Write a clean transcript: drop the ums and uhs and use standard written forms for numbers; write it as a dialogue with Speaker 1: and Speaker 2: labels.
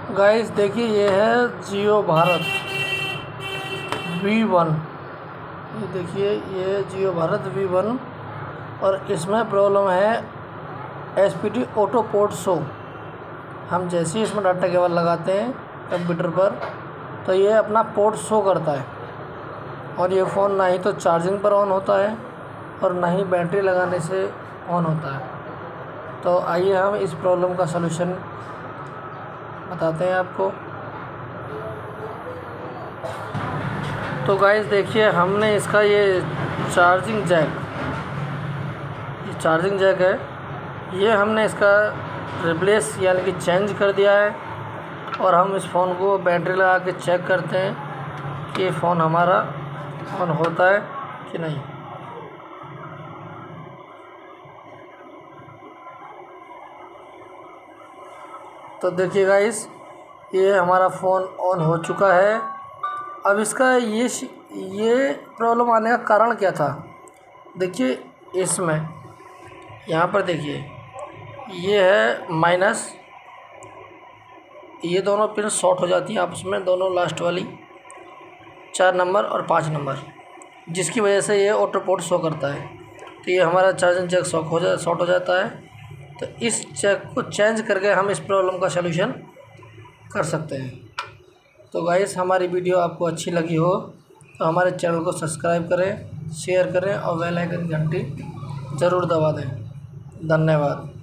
Speaker 1: Guys देखिए, ये है जियो भारत V1। ये देखिए, ये जियो भारत V1 और इसमें प्रॉब्लम है SPD ऑटो पोर्ट शो। हम जैसे ही इसमें डाटा केबल लगाते हैं कंप्यूटर पर तो ये अपना पोर्ट शो करता है और ये फ़ोन ना ही तो चार्जिंग पर ऑन होता है और ना ही बैटरी लगाने से ऑन होता है। तो आइए हम इस प्रॉब्लम का सलूशन बताते हैं आपको। तो गाइस देखिए, हमने इसका ये चार्जिंग जैक है, ये हमने इसका रिप्लेस यानी कि चेंज कर दिया है और हम इस फ़ोन को बैटरी लगा के चेक करते हैं कि फ़ोन हमारा ऑन होता है कि नहीं। तो देखिए गाइस, ये हमारा फ़ोन ऑन हो चुका है। अब इसका ये प्रॉब्लम आने का कारण क्या था, देखिए इसमें यहाँ पर देखिए, ये है माइनस, ये दोनों पिन शॉर्ट हो जाती हैं आपस में, दोनों लास्ट वाली 4 नंबर और 5 नंबर, जिसकी वजह से ये ऑटो पोर्ट शो करता है। तो ये हमारा चार्जिंग जैक शॉर्ट हो जाता है। तो इस जैक को चेंज करके हम इस प्रॉब्लम का सलूशन कर सकते हैं। तो गाइस, हमारी वीडियो आपको अच्छी लगी हो तो हमारे चैनल को सब्सक्राइब करें, शेयर करें और बेल आइकन घंटी ज़रूर दबा दें। धन्यवाद।